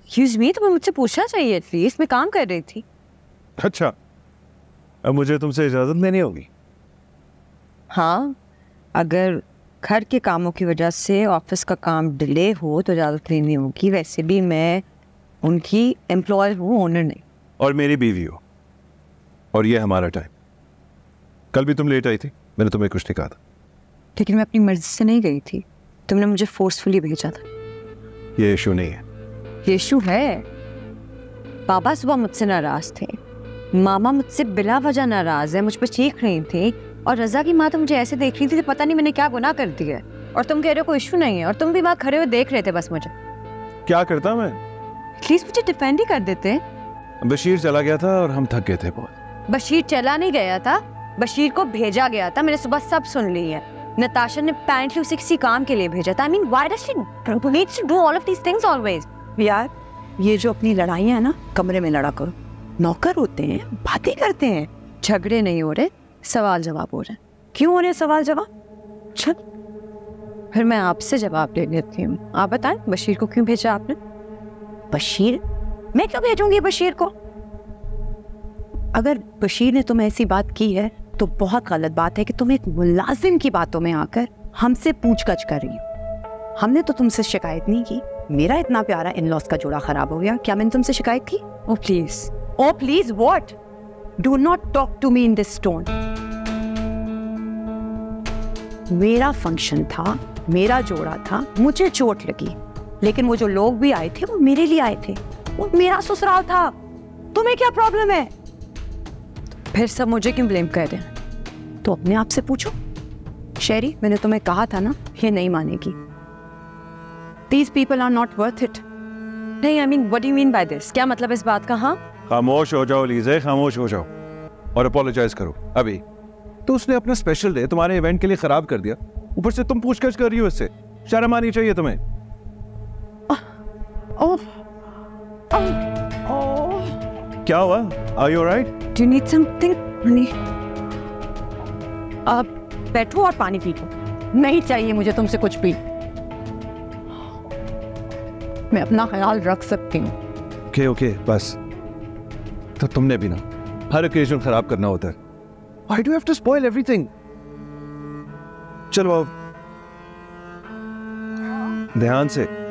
Excuse me, तुम्हें मुझसे पूछना चाहिए एटलीस्ट, मैं काम कर रही थी। अच्छा, अब मुझे तुमसे इजाजत लेनी होगी। हाँ, अगर घर के कामों की वजह से ऑफिस का काम डिले हो तो इजाजत लेनी होगी। वैसे भी मैं उनकी एम्प्लॉय हूँ, ओनर नहीं। और मेरी बीवी हो, और ये हमारा टाइम। कल भी तुम लेट आई थी, मैंने तुम्हें कुछ नहीं कहा था। लेकिन मैं अपनी मर्जी से नहीं गई थी, तुमने मुझे फोर्सफुली भेजा था। ये इशू नहीं है। ये इशू है। पापा सुबह मुझसे नाराज थे, मामा मुझसे बिला वजह नाराज है, मुझ पर चीख रही थी, और रजा की माँ तो मुझे ऐसे देख रही थी, पता नहीं मैंने क्या गुनाह कर दिया है। और तुम कह रहे हो कोई इशू नहीं है, और तुम भी वहाँ खड़े हुए देख रहे थे बस मुझे। क्या करता मैं? प्लीज मुझे डिफेंड ही कर देते। बशीर चला गया था और हम थक गए थे बहुत। बशीर चला नहीं गया था, बशीर को भेजा गया था। मैंने सुबह सब सुन ली है। नताशा ने apparently उसे किसी काम के लिए भेजा था। I mean, why does she need to do all of these things always? यार, ये जो अपनी लड़ाइयाँ है ना, कमरे में लड़ा करो। नौकर होते हैं, बातें करते हैं। झगड़े नहीं हो रहे, सवाल जवाब हो रहे हैं। क्यों हो रहे सवाल जवाब? चल, फिर मैं आपसे जवाब ले लेती हूँ। आप बताएं, बशीर को क्यों भेजा आपने? बशीर? मैं क्यों भेजूंगी बशीर को? अगर बशीर ने तुम्हें ऐसी बात की है तो बहुत गलत बात है कि तुम एक मुलाजिम की बातों में आकर हमसे पूछगछ कर रही हो। हमने तो तुमसे शिकायत नहीं की। मेरा इतना प्यारा इन-लॉज का जोड़ा खराब हो गया, क्या मैंने तुमसे शिकायत की? Oh please. Oh please what? Do not talk to me in this tone. मेरा फंक्शन था, मेरा जोड़ा था, मुझे चोट लगी, लेकिन वो जो लोग भी आए थे वो मेरे लिए आए थे। वो मेरा ससुराल था। तुम्हें क्या प्रॉब्लम है? फिर सब मुझे क्यों ब्लेम कर रहे हैं? तो अपने आप से पूछो। शेरी, मैंने तुम्हें कहा था ना, ये नहीं मानेगी। These people are not worth it. नहीं, I mean, what do you mean by this? क्या मतलब इस बात का? हाँ, खामोश हो जाओ लीज़े, खामोश हो जाओ और अपोलोजाइज करो अभी। तो उसने अपना स्पेशल डे तुम्हारे इवेंट के लिए खराब कर दिया, ऊपर से तुम पूछताछ कर रही हो इससे। शर्म आनी चाहिए तुम्हें। क्या हुआ? Are you alright? do you need something? honey? अब बैठो और पानी पी लो। नहीं चाहिए मुझे तुमसे कुछ भी। मैं अपना ख्याल रख सकती हूँ। ओके, बस। तो तुमने भी ना हर ओकेजन खराब करना होता है। Why do you have to spoil everything? चलो अब ध्यान से।